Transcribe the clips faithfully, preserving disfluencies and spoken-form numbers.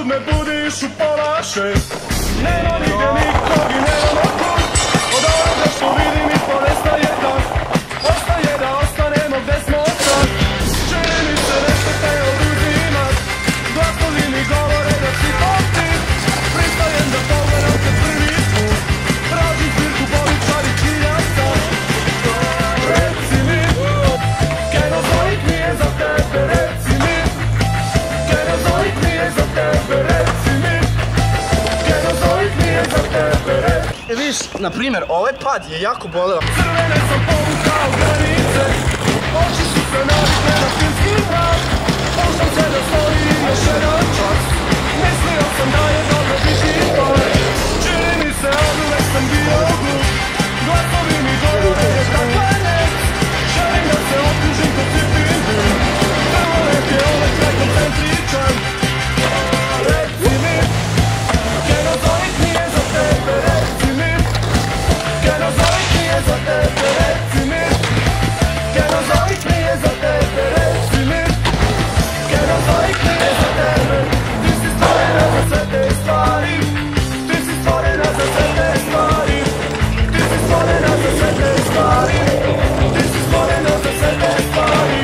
ujutru me budiš u pola šest. Nema nigde nikog i nemamo put. Od onoga što vidim i ponestaje dan. Ostaje da ostanemo gde smo sad. Čini mi se nešto te oduzima. Glasovi mi govore da si to ti. Pristajem da pogledam te prvi put. Tražim zbirku poličari činjaca. Reci mi, Kenozoik nije za tebe. Reci mi, Kenozoik nije za tebe. Reci mi, Kenozoik nije za tebe. Reci mi. E vidiš, na primjer, ovaj pad je jako boleo. Crvene sam povukao granice. Oči su se navikle na filmski mrak. Puštam se da stojim još jedan čas. Mislio sam da je dobro biti par. Čini mi se, od uvek sam bio glup. Glasovi mi govore je takve ne. Želim da se okružim ko cipin dim. Vrlo lep je ovaj kraj koncentričan. Reci mi, Kenozoik nije za tebe. Reci mi, Kenozoik nije za tebe. Reci mi, Kenozoik nije za tebe. Reci mi, Kenozoik nije za tebe. Ti si stvorena za sve te stvari. Ti si stvorena za sve te stvari. Ti si stvorena za sve te stvari. Ti si stvorena za sve te stvari.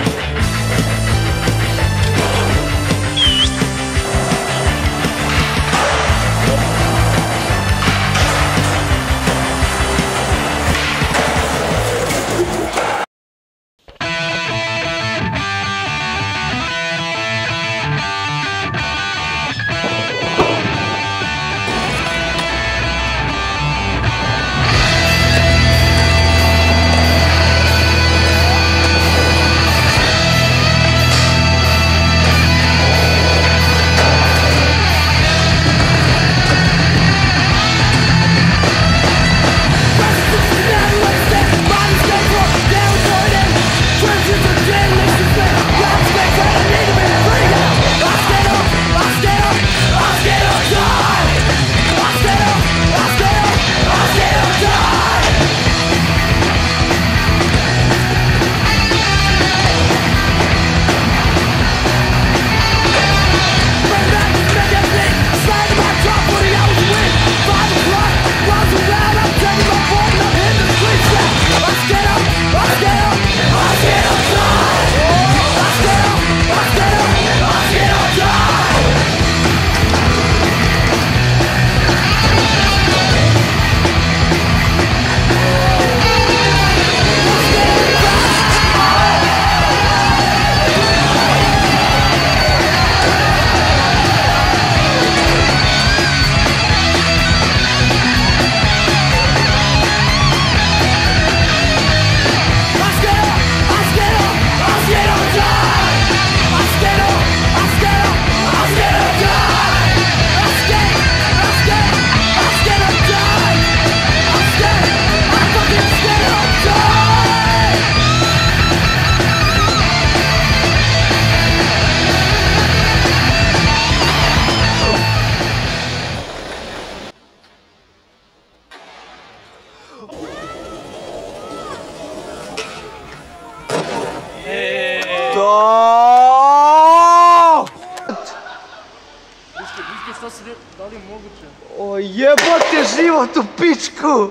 Šta se de... da li je moguće? O jebote život u pičku!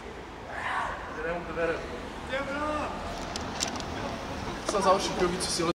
Sad završim kljubicu si